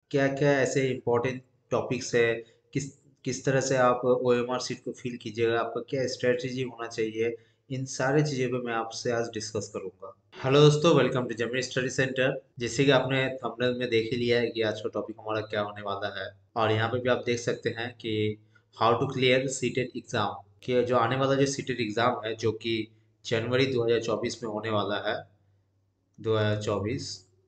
क्या क्या ऐसे इम्पोर्टेंट टॉपिक्स है, किस किस तरह से आप ओएमआर सीट को फिल कीजिएगा, आपका क्या स्ट्रेटजी होना चाहिए, इन सारे चीज़ों पे मैं आपसे आज डिस्कस करूंगा। हेलो दोस्तों, वेलकम टू जमी स्टडी सेंटर। जैसे कि आपने थंबनेल में देख ही लिया है कि आज का टॉपिक हमारा क्या होने वाला है। और यहाँ पे भी आप देख सकते हैं कि how to clear CTET exam, कि जो आने वाला जो सीटेट एग्जाम है जो कि जनवरी 2024 में होने वाला है, 2024।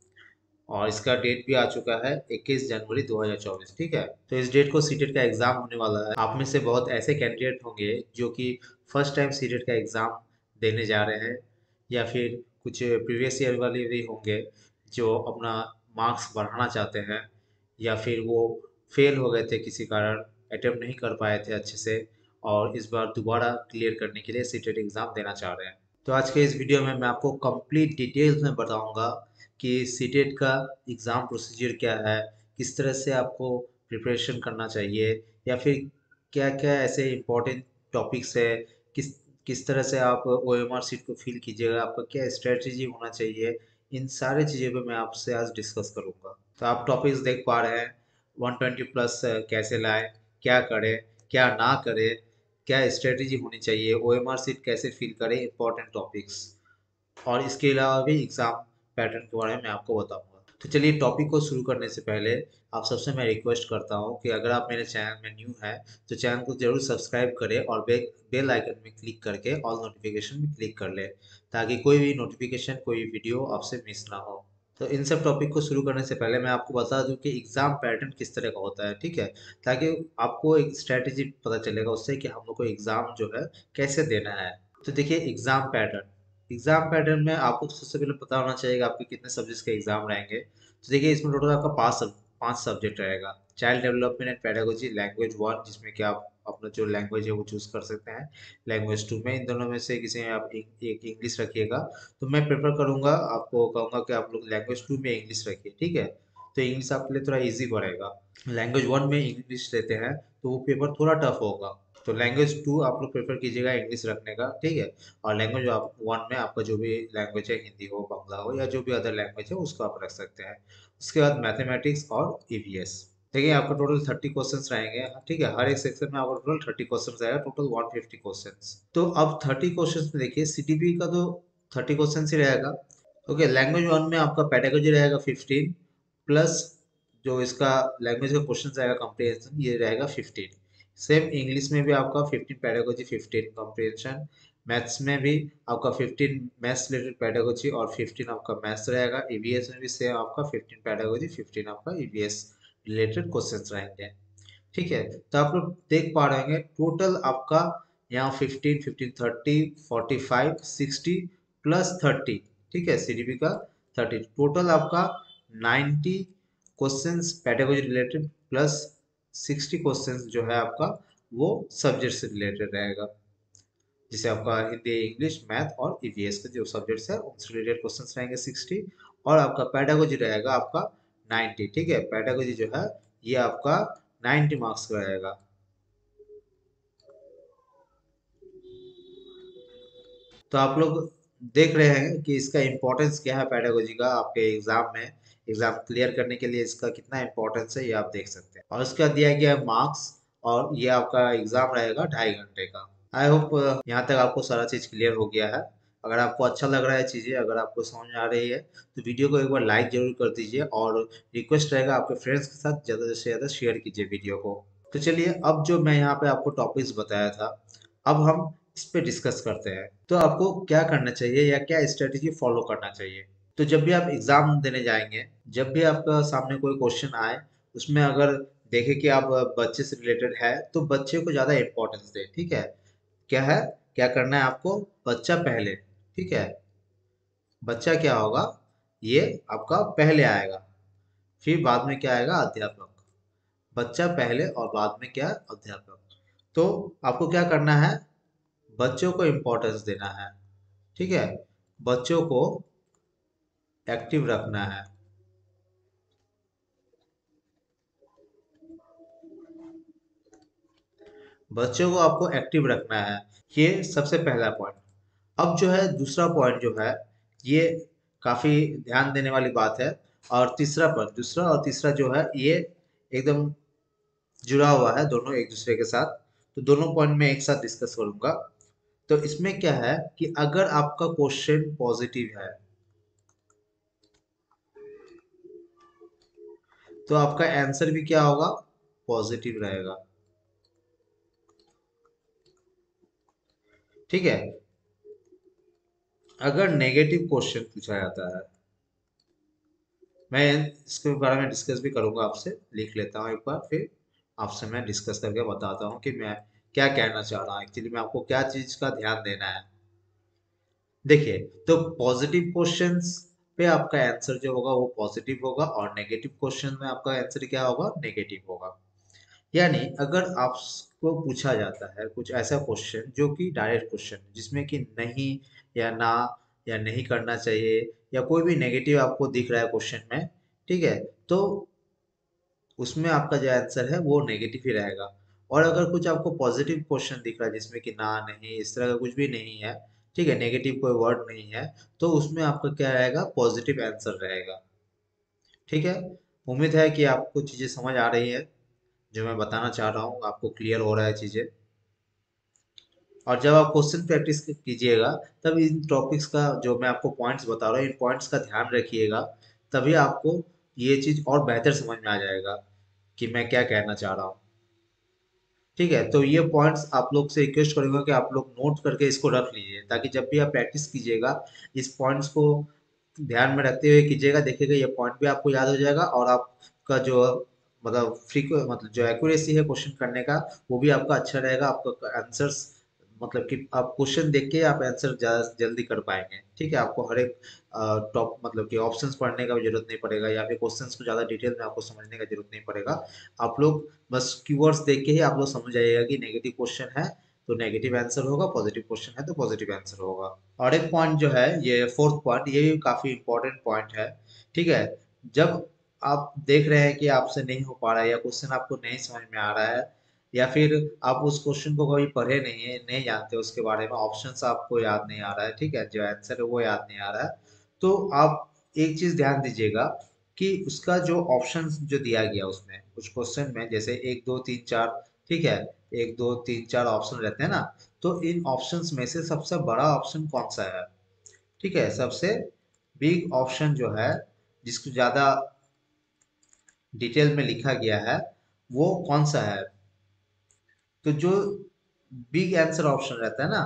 और इसका डेट भी आ चुका है 21 जनवरी 2024। ठीक है, तो इस डेट को सीटेट का एग्जाम होने वाला है। आप में से बहुत ऐसे कैंडिडेट होंगे जो कि फर्स्ट टाइम सीटेट का एग्जाम देने जा रहे हैं, या फिर कुछ प्रीवियस ईयर वाले भी होंगे जो अपना मार्क्स बढ़ाना चाहते हैं, या फिर वो फेल हो गए थे किसी कारण, अटेम्प्ट नहीं कर पाए थे अच्छे से, और इस बार दोबारा क्लियर करने के लिए सीटेट एग्जाम देना चाह रहे हैं। तो आज के इस वीडियो में मैं आपको कंप्लीट डिटेल्स में बताऊंगा कि सीटेट का एग्ज़ाम प्रोसीजर क्या है, किस तरह से आपको प्रिपरेशन करना चाहिए, या फिर क्या क्या ऐसे इम्पोर्टेंट टॉपिक्स है, किस किस तरह से आप ओएमआर सीट को फिल कीजिएगा, आपका क्या स्ट्रेटजी होना चाहिए, इन सारे चीज़ों पे मैं आपसे आज डिस्कस करूंगा। तो आप टॉपिक्स देख पा रहे हैं, 120 प्लस कैसे लाए, क्या करें, क्या ना करें, क्या स्ट्रेटजी होनी चाहिए, ओएमआर सीट कैसे फिल करें, इंपॉर्टेंट टॉपिक्स। और इसके अलावा भी एग्ज़ाम पैटर्न के बारे में मैं आपको बताऊंगा। तो चलिए, टॉपिक को शुरू करने से पहले आप सबसे मैं रिक्वेस्ट करता हूं कि अगर आप मेरे चैनल में न्यू हैं तो चैनल को जरूर सब्सक्राइब करें और बेल आइकन में क्लिक करके ऑल नोटिफिकेशन में क्लिक कर लें, ताकि कोई भी नोटिफिकेशन, कोई भी वीडियो आपसे मिस ना हो। तो इन सब टॉपिक को शुरू करने से पहले मैं आपको बता दूं कि एग्ज़ाम पैटर्न किस तरह का होता है, ठीक है, ताकि आपको एक स्ट्रेटेजी पता चलेगा उससे कि हम लोग को एग्ज़ाम जो है कैसे देना है। तो देखिए, एग्जाम पैटर्न में आपको सबसे पहले पता होना चाहिए कि आपके कितने सब्जेक्ट्स के एग्जाम रहेंगे। तो देखिए, इसमें टोटल आपका पांच सब्जेक्ट रहेगा। Child development and pedagogy, language one, जिसमें कि आप अपना जो लैंग्वेज है वो चूज कर सकते हैं। लैंग्वेज टू में इन दोनों में से किसी में आप एक इंग्लिश रखिएगा। तो मैं प्रेफर करूंगा, आपको कहूंगा कि आप लोग लैंग्वेज टू में इंग्लिश रखिए, ठीक है। तो इंग्लिश आपके लिए थोड़ा इजी पड़ेगा। लैंग्वेज वन में इंग्लिश लेते हैं तो वो पेपर थोड़ा टफ होगा। तो लैंग्वेज टू आप लोग प्रेफर कीजिएगा इंग्लिश रखने का, ठीक है। और लैंग्वेज आप वन में आपका जो भी लैंग्वेज है, हिंदी हो, बांग्ला हो, या जो भी अदर लैंग्वेज है उसको आप रख सकते हैं। उसके बाद मैथमेटिक्स और ईवीएस। देखिए, आपका टोटल 30 क्वेश्चंस रहेंगे, ठीक है। हर एक सेक्शन में आपका टोटल 30 क्वेश्चंस आएगा, टोटल 150 क्वेश्चंस। तो अब 30 क्वेश्चंस में देखिए, सीटीपी का तो 30 क्वेश्चंस ही रहेगा। ओके, लैंग्वेज वन में आपका पेडागोजी रहेगा 15, प्लस जो इसका लैंग्वेज का क्वेश्चन आएगा कॉम्प्रिहेंशन, ये रहेगा 15। सेम इंग्लिश में भी आपका 15 पेडागोजी, 15 कॉम्प्रिहेंशन। मैथ्स में भी आपका 15 मैथ्स रिलेटेड पेडागोजी और 15 आपका मैथ्स रहेगा। ईवीएस में भी सेम आपका 15 पेडागोजी, 15 आपका ईवीएस रिलेटेड क्वेश्चंस रहेंगे, ठीक है। तो आप लोग देख पा रहे होंगे टोटल आपका यहाँ 15 15 30 45 60 प्लस 30, ठीक है, सीडीपी का 30, टोटल आपका 90 questions pedagogy related, plus 60 questions जो है आपका वो सब्जेक्ट से रिलेटेड रहेगा, जिसे आपका हिंदी, इंग्लिश, मैथ और ईवीएस के जो सब्जेक्ट्स है उनसे रिलेटेड क्वेश्चंस रहेंगे 60। और आपका पेडागोजी रहेगा आपका 90, ठीक है। पेडागोजी जो है ये आपका 90 मार्क्स का रहेगा। तो आप लोग देख रहे हैं कि इसका इम्पोर्टेंस क्या है, पेडागोजी का आपके एग्जाम में, एग्जाम क्लियर करने के लिए इसका कितना इम्पोर्टेंस है ये आप देख सकते हैं। और इसका दिया गया मार्क्स, और ये आपका एग्जाम रहेगा 2.5 घंटे का। आई होप यहाँ तक आपको सारा चीज क्लियर हो गया है। अगर आपको अच्छा लग रहा है चीजें, अगर आपको समझ में आ रही है, तो वीडियो को एक बार लाइक जरूर कर दीजिए, और रिक्वेस्ट रहेगा आपके फ्रेंड्स के साथ ज्यादा से ज्यादा शेयर कीजिए वीडियो को। तो चलिए, अब जो मैं यहाँ पे आपको टॉपिक्स बताया था, अब हम इस पे डिस्कस करते हैं। तो आपको क्या करना चाहिए या क्या स्ट्रेटेजी फॉलो करना चाहिए। तो जब भी आप एग्जाम देने जाएंगे, जब भी आपका सामने कोई क्वेश्चन आए, उसमें अगर देखें कि आप बच्चे से रिलेटेड है, तो बच्चे को ज्यादा इंपॉर्टेंस दें, ठीक है। क्या है, क्या करना है आपको, बच्चा पहले, ठीक है। बच्चा क्या होगा, ये आपका पहले आएगा, फिर बाद में क्या आएगा, अध्यापक। बच्चा पहले और बाद में क्या, अध्यापक। तो आपको क्या करना है, बच्चों को इम्पोर्टेंस देना है, ठीक है। बच्चों को एक्टिव रखना है। बच्चों को आपको एक्टिव रखना है, ये सबसे पहला पॉइंट। अब जो है दूसरा पॉइंट जो है, ये काफी ध्यान देने वाली बात है। और तीसरा पॉइंट, दूसरा और तीसरा जो है ये एकदम जुड़ा हुआ है दोनों एक दूसरे के साथ। तो दोनों पॉइंट मैं एक साथ डिस्कस करूंगा। तो इसमें क्या है कि अगर आपका क्वेश्चन पॉजिटिव है तो आपका आंसर भी क्या होगा, पॉजिटिव रहेगा। ठीक है। अगर नेगेटिव क्वेश्चन पूछा जाता है, मैं इसके बारे में डिस्कस भी करूंगा आपसे, लिख लेता हूँ एक बार, फिर आपसे मैं डिस्कस करके बताता हूँ कि मैं क्या कहना चाह रहा हूँ, एक्चुअली मैं आपको क्या चीज का ध्यान देना है। देखिए, तो पॉजिटिव क्वेश्चंस पे आपका आंसर जो होगा वो पॉजिटिव होगा, और नेगेटिव क्वेश्चन में आपका आंसर क्या होगा, नेगेटिव होगा। यानी अगर आपको पूछा जाता है कुछ ऐसा क्वेश्चन जो कि डायरेक्ट क्वेश्चन जिसमें कि नहीं या ना या नहीं करना चाहिए या कोई भी नेगेटिव आपको दिख रहा है क्वेश्चन में, ठीक है, तो उसमें आपका जो आंसर है वो नेगेटिव ही रहेगा। और अगर कुछ आपको पॉजिटिव क्वेश्चन दिख रहा है जिसमें कि ना नहीं इस तरह का कुछ भी नहीं है, ठीक है, नेगेटिव कोई वर्ड नहीं है, तो उसमें आपका क्या रहेगा, पॉजिटिव आंसर रहेगा। ठीक है। उम्मीद है कि आपको चीजें समझ आ रही है, जो मैं बताना चाह रहा हूँ आपको क्लियर हो रहा है चीजें। और जब आप क्वेश्चन प्रैक्टिस कीजिएगा तब इन टॉपिक्स का जो मैं आपको पॉइंट्स बता रहा हूँ इन पॉइंट्स का ध्यान रखिएगा, तभी आपको ये चीज और बेहतर समझ में आ जाएगा कि मैं क्या कहना चाह रहा हूँ। ठीक है, तो ये पॉइंट्स आप लोग से रिक्वेस्ट करूंगा कि आप लोग नोट करके इसको रख लीजिए, ताकि जब भी आप प्रैक्टिस कीजिएगा इस पॉइंट्स को ध्यान में रखते हुए कीजिएगा, देखिएगा ये पॉइंट भी आपको याद हो जाएगा, और आपका जो मतलब मतलब जो एक्यूरेसी है क्वेश्चन करने का वो भी आपका अच्छा रहेगा, आपका आंसर्स मतलब कि आप क्वेश्चन देख के आप आंसर ज्यादा जल्दी कर पाएंगे। ठीक है, आपको हर एक टॉप मतलब कि ऑप्शंस पढ़ने का भी जरूरत नहीं पड़ेगा, या फिर क्वेश्चंस को ज्यादा डिटेल में आपको समझने का जरूरत नहीं पड़ेगा। आप लोग बस कीवर्ड्स देख के ही आप लोग समझ जाइएगा कि नेगेटिव क्वेश्चन है तो नेगेटिव आंसर होगा, पॉजिटिव क्वेश्चन है तो पॉजिटिव आंसर होगा। और एक पॉइंट जो है ये फोर्थ पॉइंट, ये भी काफी इंपॉर्टेंट पॉइंट है। ठीक है, जब आप देख रहे हैं कि आपसे नहीं हो पा रहा है या क्वेश्चन आपको नहीं समझ में आ रहा है, या फिर आप उस क्वेश्चन को कभी पढ़े नहीं है, नहीं जानते उसके बारे में, ऑप्शंस आपको याद नहीं आ रहा है, ठीक है, जो आंसर है वो याद नहीं आ रहा है, तो आप एक चीज ध्यान दीजिएगा कि उसका जो ऑप्शन जो दिया गया उसमें कुछ क्वेश्चन में जैसे एक दो तीन चार, ठीक है, एक दो तीन चार ऑप्शन रहते हैं ना, तो इन ऑप्शंस में से सबसे बड़ा ऑप्शन कौन सा है, ठीक है, सबसे बिग ऑप्शन जो है जिसको ज्यादा डिटेल में लिखा गया है वो कौन सा है। तो जो बिग आंसर ऑप्शन रहता है ना,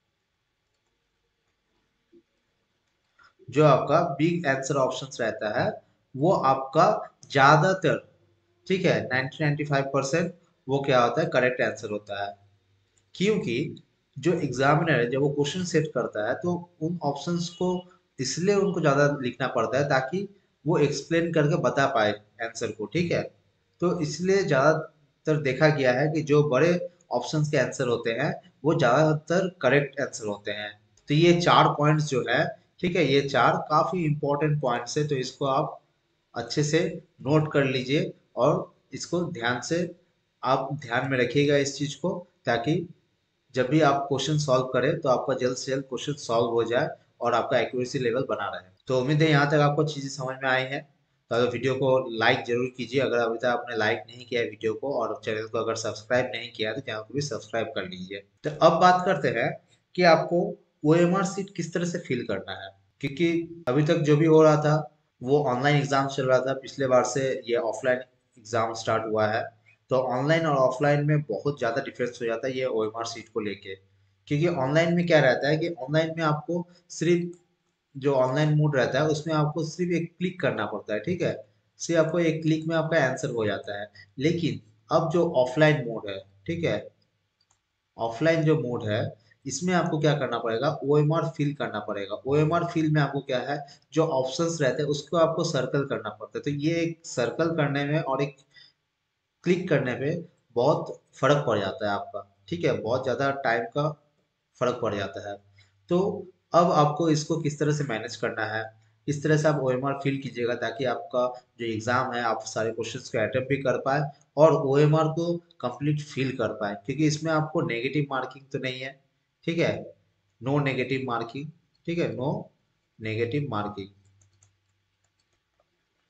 जो आपका बिग आंसर ऑप्शंस रहता है वो आपका ज्यादातर, ठीक है, 90-95% वो क्या होता है, करेक्ट आंसर होता है। क्योंकि जो एग्जामिनर है जब वो क्वेश्चन सेट करता है तो उन ऑप्शंस को इसलिए उनको ज्यादा लिखना पड़ता है ताकि वो एक्सप्लेन करके बता पाए आंसर को। ठीक है, तो इसलिए ज्यादातर देखा गया है कि जो बड़े ऑप्शंस के आंसर होते हैं वो ज्यादातर करेक्ट आंसर होते हैं। तो ये चार पॉइंट्स जो है, ठीक है, ये चार काफी इंपॉर्टेंट पॉइंट्स है, तो इसको आप अच्छे से नोट कर लीजिए, और इसको ध्यान से आप ध्यान में रखिएगा इस चीज को, ताकि जब भी आप क्वेश्चन सॉल्व करें तो आपका जल्द से जल्द क्वेश्चन सॉल्व हो जाए और आपका एक्यूरेसी लेवल बना रहे। तो उम्मीद है यहाँ तक आपको चीजें समझ में आई हैं। तो अगर वीडियो को लाइक जरूर कीजिए, अगर अभी तक आपने लाइक नहीं किया है वीडियो को, और चैनल को अगर सब्सक्राइब नहीं किया है तो चैनल को भी सब्सक्राइब कर लीजिए। तो अब बात करते हैं कि आपको ओएमआर सीट किस तरह से फिल करना है, क्योंकि अभी तक जो भी हो रहा था वो ऑनलाइन एग्जाम चल रहा था, पिछले बार से ये ऑफलाइन एग्जाम स्टार्ट हुआ है। तो ऑनलाइन और ऑफलाइन में बहुत ज़्यादा डिफरेंस हो जाता है ये ओएमआर सीट को लेके, क्योंकि ऑनलाइन में क्या रहता है कि ऑनलाइन में आपको सिर्फ जो ऑनलाइन मोड रहता है उसमें आपको सिर्फ एक क्लिक करना पड़ता है, ठीक है, सिर्फ आपको एक क्लिक में आपका आंसर हो जाता है। लेकिन अब जो ऑफलाइन मोड है, ठीक है, ऑफलाइन जो मोड है इसमें आपको क्या करना पड़ेगा, ओएमआर फिल करना पड़ेगा। ओएमआर फिल में आपको क्या है, जो ऑप्शंस रहते हैं उसको आपको सर्कल करना पड़ता है। तो ये एक सर्कल करने में और एक क्लिक करने पे बहुत फर्क पड़ जाता है आपका, ठीक है, बहुत ज्यादा टाइम का फर्क पड़ जाता है। तो अब आपको इसको किस तरह से मैनेज करना है, इस तरह से आप ओएमआर फिल कीजिएगा ताकि आपका जो एग्जाम है आप सारे क्वेश्चंस को अटेम्प्ट भी कर पाए और ओएमआर को कंप्लीट फिल कर पाए, क्योंकि इसमें आपको नेगेटिव मार्किंग तो नहीं है। ठीक है, नो नेगेटिव मार्किंग, ठीक है, no negative marking.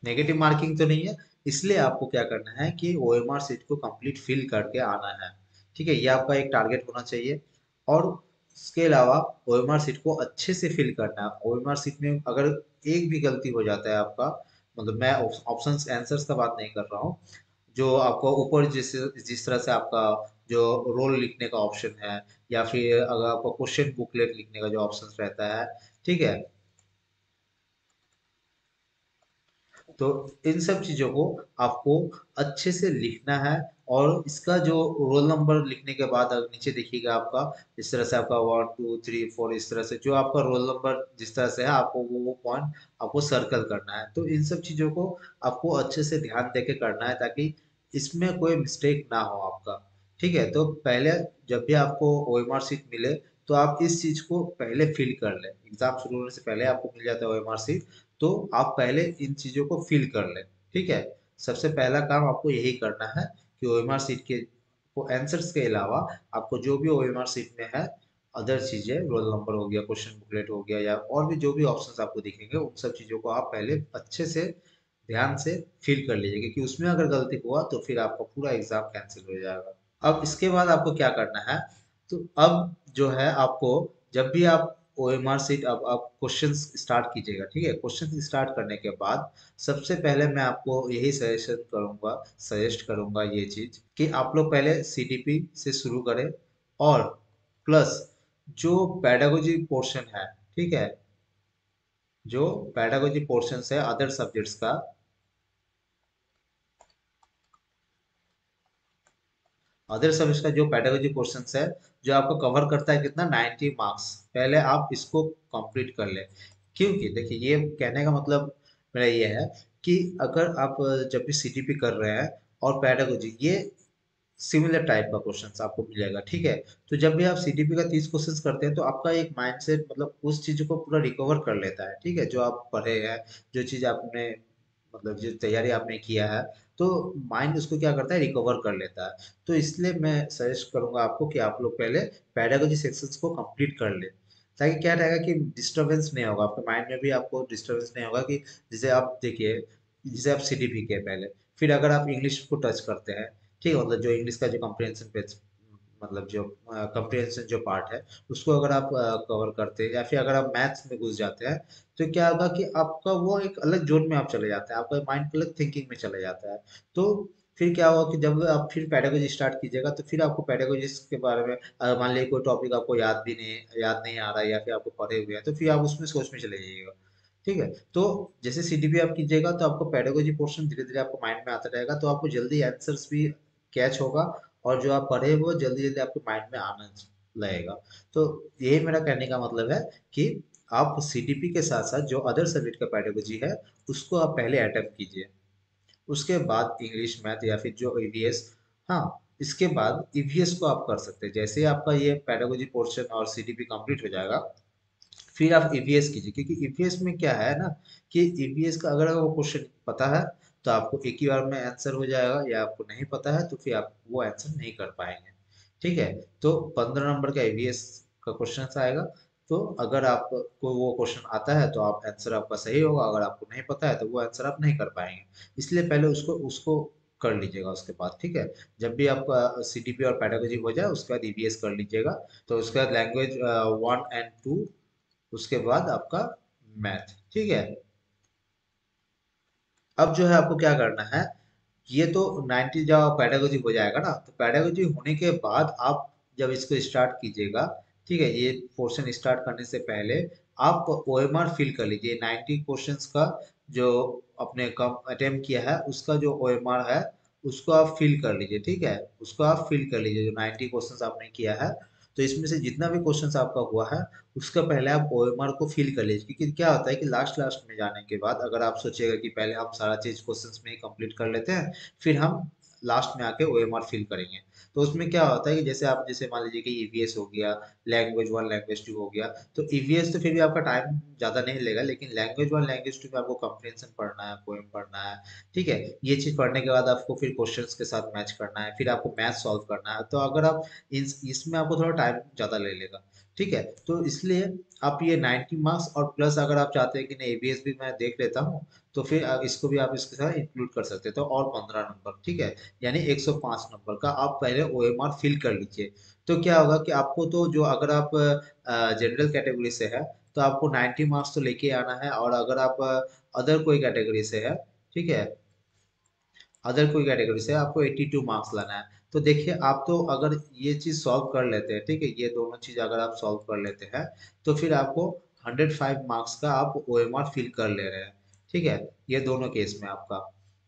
Negative marking तो नहीं है। इसलिए आपको क्या करना है कि ओएमआर सीट को कंप्लीट फिल करके आना है। ठीक है, ये आपका एक टारगेट होना चाहिए। और इसके अलावा ओएमआर सीट को अच्छे से फिल करना है। ओएमआर सीट में अगर एक भी गलती हो जाता है आपका, मतलब मैं ऑप्शंस आंसर्स का बात नहीं कर रहा हूँ, जो आपको ऊपर जिस जिस तरह से आपका जो रोल लिखने का ऑप्शन है, या फिर अगर आपका क्वेश्चन बुकलेट लिखने का जो ऑप्शन रहता है, ठीक है, तो इन सब चीजों को आपको अच्छे से लिखना है। और इसका जो रोल नंबर लिखने के बाद अगर नीचे देखिएगा आपका, इस तरह से आपका 1 2 3 4, इस तरह से जो आपका रोल नंबर जिस तरह से है, आपको वो पॉइंट आपको सर्कल करना है। तो इन सब चीजों को आपको अच्छे से ध्यान देके करना है, ताकि इसमें कोई मिस्टेक ना हो आपका। ठीक है, तो पहले जब भी आपको ओएमआर शीट मिले, तो आप इस चीज को पहले फिल कर लें। एग्जाम शुरू होने से पहले आपको मिल जाता है ओएमआर शीट, तो आप पहले इन चीजों को फिल कर लें। ठीक है, सबसे पहला काम आपको यही करना है कि ओएमआर शीट के को आंसर्स के अलावा आपको जो भी ओएमआर शीट में है, अदर चीजें, रोल नंबर हो गया, क्वेश्चन बुकलेट हो गया, या और भी जो भी ऑप्शंस आपको दिखेंगे, उन सब चीजों को आप पहले अच्छे से ध्यान से फिल कर लीजिए, क्योंकि उसमें अगर गलती हुआ तो फिर आपका पूरा एग्जाम कैंसिल हो जाएगा। अब इसके बाद आपको क्या करना है, तो अब जो है आपको, जब भी आप ओएमआर सीट, अब आप क्वेश्चंस स्टार्ट कीजिएगा। ठीक है, क्वेश्चन स्टार्ट करने के बाद सबसे पहले मैं आपको यही सजेस्ट करूंगा ये चीज, कि आप लोग पहले सीडीपी से शुरू करें। और प्लस जो पेडागोजी पोर्शन है, ठीक है, जो पेडागोजी पोर्शन है अदर सब्जेक्ट्स का, अदर सब्जेक्ट का जो पेडागोजी क्वेश्चंस है, जो आपको कवर करता है कितना, 90 मार्क्स, पहले आप इसको कंप्लीट कर ले। क्योंकि देखिए, ये कहने का मतलब मेरा ये है कि अगर आप जब भी सीटीपी कर रहे हैं और पेडागोजी, ये सिमिलर टाइप का क्वेश्चंस आपको मिलेगा। ठीक है, तो जब भी आप सीटीपी का 30 क्वेश्चंस करते हैं, तो आपका एक माइंडसेट मतलब उस चीज को पूरा रिकवर कर लेता है। ठीक है, जो आप पढ़े हैं, जो चीज आपने, मतलब जो तैयारी आपने किया है, तो माइंड उसको क्या करता है, रिकवर कर लेता है। तो इसलिए मैं सजेस्ट करूंगा आपको कि आप लोग पहले पेडागोजी सेक्शंस को कंप्लीट कर ले, ताकि क्या रहेगा कि डिस्टरबेंस नहीं होगा आपके माइंड में, भी आपको डिस्टरबेंस नहीं होगा कि जैसे आप देखिए, जैसे आप सीटीपी के पहले, फिर अगर आप इंग्लिश को टच करते हैं, ठीक है, मतलब जो इंग्लिश का जो कम्प्रिहेंशन पेज, मतलब जो कम्प्रिहेंशन जो पार्ट है, उसको अगर आप कवर करते हैं, या फिर अगर आप मैथ्स में घुस जाते हैं, तो क्या होगा कि आपका वो एक अलग जोन में आप चले जाते हैं, आपका माइंड अलग थिंकिंग में चले जाता है। तो फिर क्या होगा कि जब आप फिर पेडागोजी स्टार्ट कीजिएगा, तो फिर आपको पेडागोजी के बारे में मान लीजिए कोई टॉपिक आपको याद नहीं आ रहा है, या फिर आपको पढ़े हुए हैं, तो फिर आप उसमें सोच में चले जाइएगा। ठीक है, तो जैसे सीटीपी आप कीजिएगा, तो आपको पेडागोजी पोर्शन धीरे धीरे आपको माइंड में आता रहेगा, तो आपको जल्दी आंसर्स भी कैच होगा, और जो आप पढ़े वो जल्दी जल्दी आपके माइंड में आना लगेगा। तो यही मेरा कहने का मतलब है कि आप सीटीपी के साथ साथ जो अदर सब्जेक्ट का पेडागोजी है, उसको आप पहले अटेम्प्ट कीजिए। उसके बाद इंग्लिश, मैथ, या फिर जो ईवीएस, हाँ, इसके बाद ईवीएस को आप कर सकते हैं। जैसे ही आपका ये पेडागोजी पोर्शन और सीटीपी कंप्लीट हो जाएगा, फिर आप ईवीएस कीजिए, क्योंकि ईवीएस में क्या है ना, कि ईवीएस का अगर वो क्वेश्चन पता है, तो आपको एक ही बार में आंसर हो जाएगा, या आपको नहीं पता है तो फिर आप वो आंसर नहीं कर पाएंगे। ठीक है, तो 15 नंबर का ईवीएस का क्वेश्चन आएगा। तो अगर आपको वो क्वेश्चन आता है, तो आप आंसर आपका सही होगा, अगर आपको नहीं पता है तो वो आंसर आप नहीं कर पाएंगे। इसलिए पहले उसको उसको कर लीजिएगा उसके बाद। ठीक है, जब भी आपका सीटीपी और पेडागोजी हो जाए, उसके बाद ईवीएस कर लीजिएगा। तो उसके बाद लैंग्वेज 1 and 2, उसके बाद आपका मैथ। ठीक है, अब जो है आपको क्या करना है, ये तो 90 जब पेडागोजी हो जाएगा ना, तो पेडागोजी होने के बाद आप जब इसको स्टार्ट कीजिएगा, ठीक है, ये पोर्शन स्टार्ट करने से पहले आप ओएमआर फिल कर लीजिए 90 क्वेश्चंस का। जो आपने कम अटेम्प्ट किया है, उसका जो ओएमआर है, उसको आप फिल कर लीजिए। ठीक है, उसको आप फिल कर लीजिए, जो 90 क्वेश्चंस आपने किया है। तो इसमें से जितना भी क्वेश्चंस आपका हुआ है, उसका पहले आप ओएमआर को फिल कर लीजिए, क्योंकि क्या होता है कि लास्ट लास्ट में जाने के बाद अगर आप सोचिएगा कि पहले हम सारा चीज क्वेश्चंस में ही कंप्लीट कर लेते हैं, फिर हम लास्ट में आके ओएमआर फिल करेंगे, तो उसमें क्या होता है कि जैसे आप, जैसे मान लीजिए कि ईवीएस हो गया, लैंग्वेज 1 लैंग्वेज 2 हो गया, तो ईवीएस तो फिर भी आपका टाइम ज्यादा नहीं लेगा, लेकिन लैंग्वेज 1 लैंग्वेज 2 में आपको कम्प्रिहेंशन पढ़ना है, पोएम पढ़ना है। ठीक है, ये चीज पढ़ने के बाद आपको फिर क्वेश्चंस के साथ मैच करना है, फिर आपको मैथ सॉल्व करना है। तो अगर आप इसमें आपको थोड़ा टाइम ज्यादा ले लेगा। ठीक है। तो इसलिए आप ये 90 मार्क्स और प्लस अगर आप चाहते हैं कि नहीं एबीएस भी मैं देख लेता हूँ, तो फिर इसको भी आप इसके साथ इंक्लूड कर सकते हैं, तो और 15 नंबर, ठीक है। यानी 105 नंबर का आप पहले ओएमआर फिल कर लीजिए। तो क्या होगा कि आपको तो जो अगर आप जनरल कैटेगरी से है तो आपको 90 मार्क्स तो लेके आना है, और अगर आप अदर कोई कैटेगरी से है, ठीक है, अदर कोई कैटेगरी से आपको 82 मार्क्स लाना है। तो देखिए आप तो अगर ये चीज सॉल्व कर लेते हैं, ठीक है, ये दोनों चीज अगर आप सॉल्व कर लेते हैं तो फिर आपको 105 मार्क्स का आप ओएमआर फिल कर ले रहे हैं, ठीक है। ये दोनों केस में आपका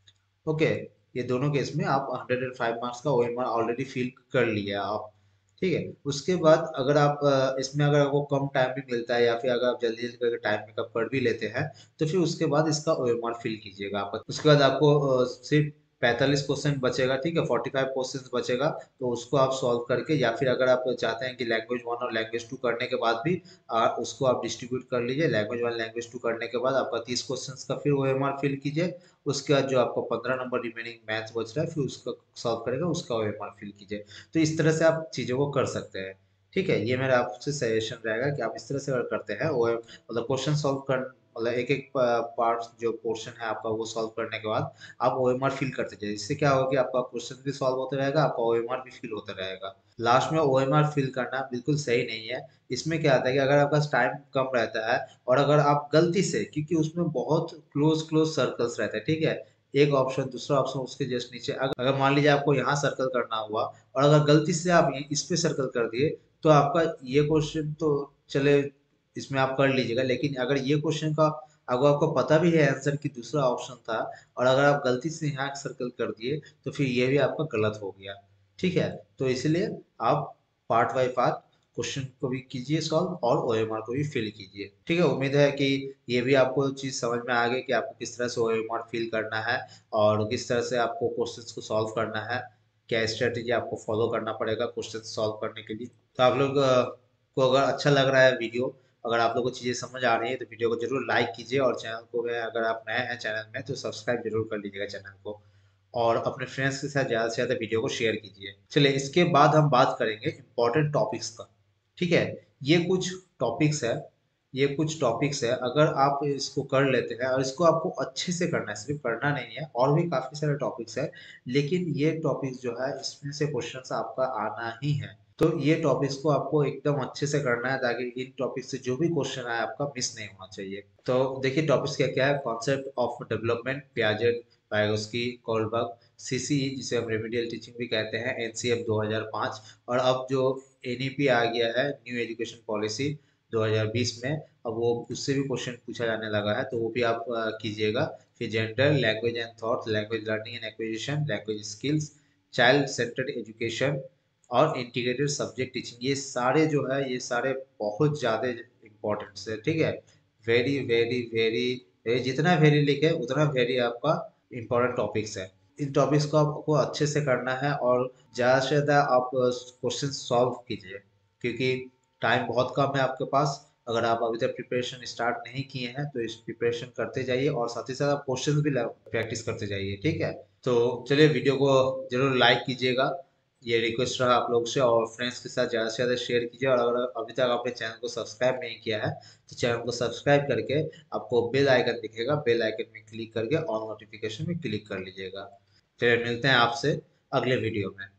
ओके, ये दोनों केस में आप 105 मार्क्स का ओएमआर ऑलरेडी फिल कर लिया आप, ठीक है। उसके बाद अगर आप इसमें अगर आपको कम टाइम भी मिलता है, या फिर अगर आप जल्दी जल्दी करके टाइम मेकअप कर भी लेते हैं, तो फिर उसके बाद इसका ओएमआर फिल कीजिएगा आप। उसके बाद आपको सिर्फ 45 क्वेश्चन बचेगा, ठीक है, 45 क्वेश्चन बचेगा। तो उसको आप सॉल्व करके, या फिर अगर आप चाहते हैं कि लैंग्वेज 1 और लैंग्वेज 2 करने के बाद भी उसको आप डिस्ट्रीब्यूट कर लीजिए, लैंग्वेज 1 लैंग्वेज 2 करने के बाद आपका 30 क्वेश्चन का फिर ओएमआर फिल कीजिए। उसके बाद जो आपको 15 नंबर रिमेनिंग मैथ्स बच रहा है फिर उसका सॉल्व करेगा, उसका ओएमआर फिल कीजिए। तो इस तरह से आप चीज़ों को कर सकते हैं, ठीक है। ये मेरा आपसे सजेशन रहेगा कि आप इस तरह से अगर करते हैं ओ मतलब क्वेश्चन सॉल्व कर, मतलब एक एक पार्ट जो पोर्शन है आपका वो सॉल्व करने के बाद आप ओएमआर फिल करते जाइए। इससे क्या होगा कि आपका क्वेश्चन भी सॉल्व होता रहेगा, आपका ओएमआर भी फिल होता रहेगा। लास्ट में ओएमआर फिल करना बिल्कुल सही नहीं है। इसमें क्या आता है कि अगर आपका टाइम कम रहता है, और अगर आप गलती से, क्योंकि उसमें बहुत क्लोज क्लोज सर्कल्स रहते हैं, ठीक है, एक ऑप्शन दूसरा ऑप्शन उसके जस्ट नीचे, अगर मान लीजिए आपको यहाँ सर्कल करना हुआ और अगर गलती से आप इस पे सर्कल कर दिए, तो आपका ये क्वेश्चन तो चले इसमें आप कर लीजिएगा, लेकिन अगर ये क्वेश्चन का अगर आपको पता भी है आंसर की दूसरा ऑप्शन था, और अगर आप गलती से यहाँ सर्कल कर दिए, तो फिर ये भी आपका गलत हो गया, ठीक है। तो इसलिए आप पार्ट बाय पार्ट क्वेश्चन को भी कीजिए सॉल्व, और ओएमआर को भी फिल कीजिए, ठीक है। उम्मीद है कि ये भी आपको चीज़ समझ में आ गई कि आपको किस तरह से ओएमआर फिल करना है, और किस तरह से आपको क्वेश्चंस को सॉल्व करना है, क्या स्ट्रेटेजी आपको फॉलो करना पड़ेगा क्वेश्चन सॉल्व करने के लिए। तो आप लोग को अगर अच्छा लग रहा है वीडियो, अगर आप लोग को चीज़ें समझ आ रही है, तो वीडियो को जरूर लाइक कीजिए, और चैनल को अगर आप नए हैं चैनल में तो सब्सक्राइब जरूर कर लीजिएगा चैनल को, और अपने फ्रेंड्स के साथ ज़्यादा से ज़्यादा वीडियो को शेयर कीजिए। चलिए इसके बाद हम बात करेंगे इम्पोर्टेंट टॉपिक्स का, ठीक है। ये कुछ टॉपिक्स है, ये कुछ टॉपिक्स है, अगर आप इसको कर लेते हैं, और इसको आपको अच्छे से करना है, सिर्फ करना नहीं है, और भी काफ़ी सारे टॉपिक्स है, लेकिन ये टॉपिक्स जो है इसमें से क्वेश्चंस आपका आना ही है। तो ये टॉपिक्स को आपको एकदम अच्छे से करना है, ताकि इन टॉपिक से जो भी क्वेश्चन आए आपका मिस नहीं होना चाहिए। तो देखिए टॉपिक्स क्या क्या है। Concept of development, Piaget, Vygotsky, Kohlberg, CCE जिसे हम रेमिडियल टीचिंग भी कहते हैं, एनसीएफ 2005, और अब जो एनईपी आ गया है न्यू एजुकेशन पॉलिसी 2020 में, अब वो उससे भी क्वेश्चन पूछा जाने लगा है, तो वो भी आप कीजिएगा। फिर gender, language and thought, language learning and acquisition, language skills, child centred education, और इंटीग्रेटेड सब्जेक्ट टीचिंग, ये सारे जो है ये सारे बहुत ज़्यादा इम्पोर्टेंट है, ठीक है। वेरी वेरी वेरी वेरी, जितना वेरी लिखे उतना वेरी आपका इम्पोर्टेंट टॉपिक्स है। इन टॉपिक्स को आपको अच्छे से करना है, और ज़्यादा से ज़्यादा आप क्वेश्चन सॉल्व कीजिए, क्योंकि टाइम बहुत कम है आपके पास। अगर आप अभी तक प्रिपरेशन स्टार्ट नहीं किए हैं तो इस प्रिपरेशन करते जाइए, और साथ ही साथ आप क्वेश्चन भी प्रैक्टिस करते जाइए, ठीक है। तो चलिए वीडियो को जरूर लाइक कीजिएगा, ये रिक्वेस्ट रहा आप लोग से, और फ्रेंड्स के साथ ज़्यादा से ज़्यादा शेयर कीजिए, और अगर अभी तक आपने चैनल को सब्सक्राइब नहीं किया है तो चैनल को सब्सक्राइब करके आपको बेल आइकन दिखेगा, बेल आइकन में क्लिक करके ऑल नोटिफिकेशन में क्लिक कर लीजिएगा। फिर मिलते हैं आपसे अगले वीडियो में।